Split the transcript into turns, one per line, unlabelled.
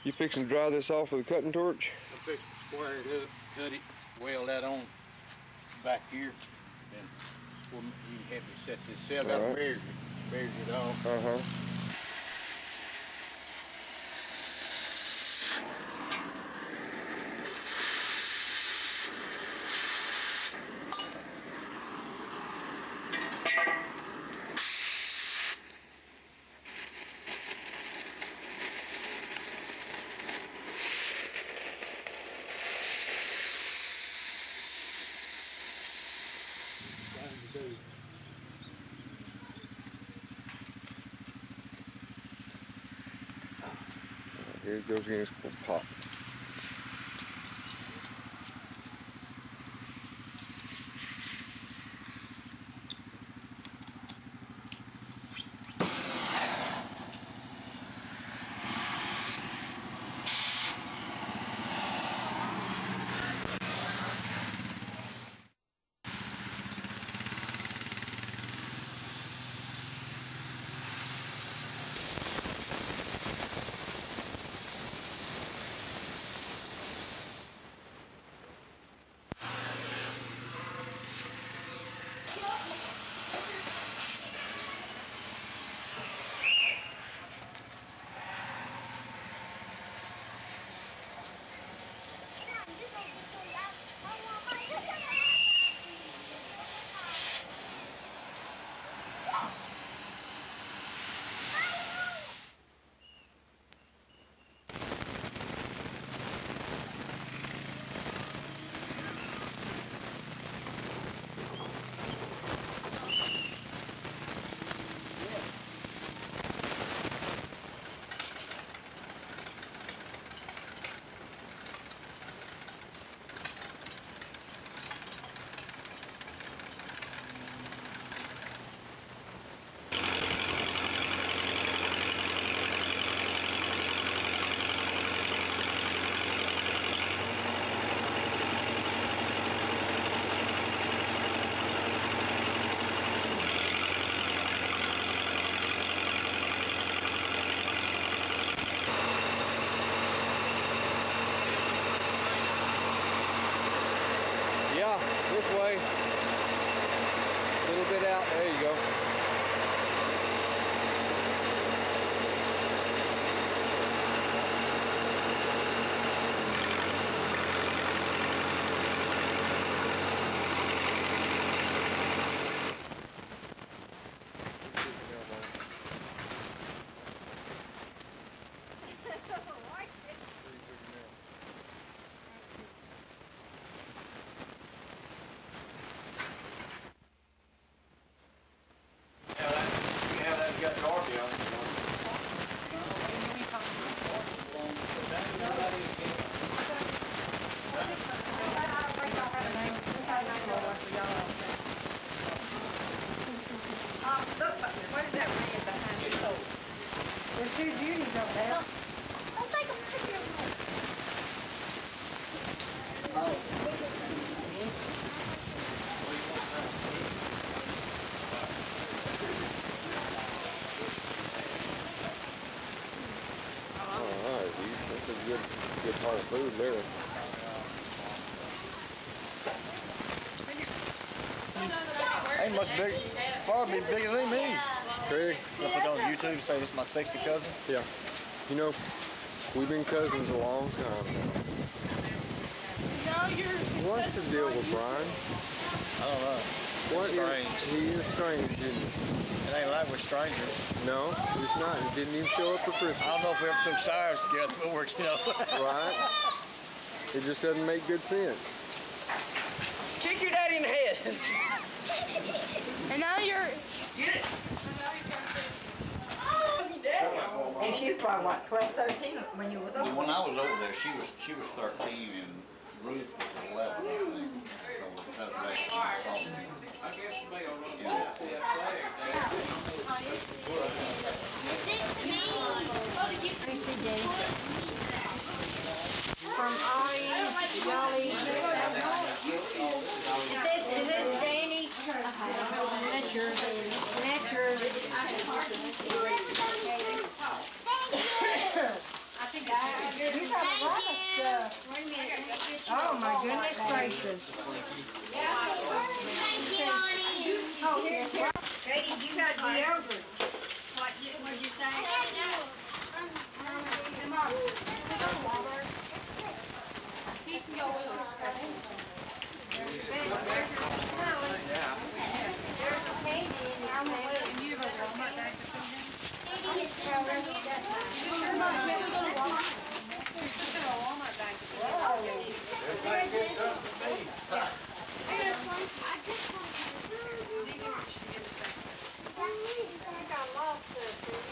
You fixing to dry this off with a cutting torch?
I'm fixing to square it up, cut it, weld that on back here, and you can help me set this cell. Got right. Bears it off.
Here it goes again, it's gonna pop. This way, a little bit out, there you go. Got Darby on it.
Look, what is that red behind you? There's two Judies over there. I'll take a picture of them.
That's a good part of food there.
Ain't much big, probably bigger than me.
Craig,
I put on YouTube and say this is my sexy cousin.
Yeah. You know, we've been cousins a long time now. What's the deal with Brian?
I don't know.
What
strange.
He is strange, isn't he?
It ain't like we're strangers.
No, he's not. He didn't even show up for Christmas.
I don't know if we ever took showers together, but we're, you know.
Right? It just doesn't make good sense.
Kick your daddy in the head.
And now you're...
Get it.
And she was probably, what, 12, 13 when you was over there?
When I was over there, she was 13 and Ruth was 11, I think. So that was back when I saw me.
I guess they don't know
Yeah.
what that flag
From Ollie, Jolly. Is this Danny? That's yours. That's yours. I think Oh my goodness gracious. Oh, here, here. Katie, you got deodorant. What'd you say? Come on. He can go with us. There's a Katie in there. And you have a Walmart bag for something? Come on, can we go to Walmart? She's got a Walmart bag for something. I got lost there.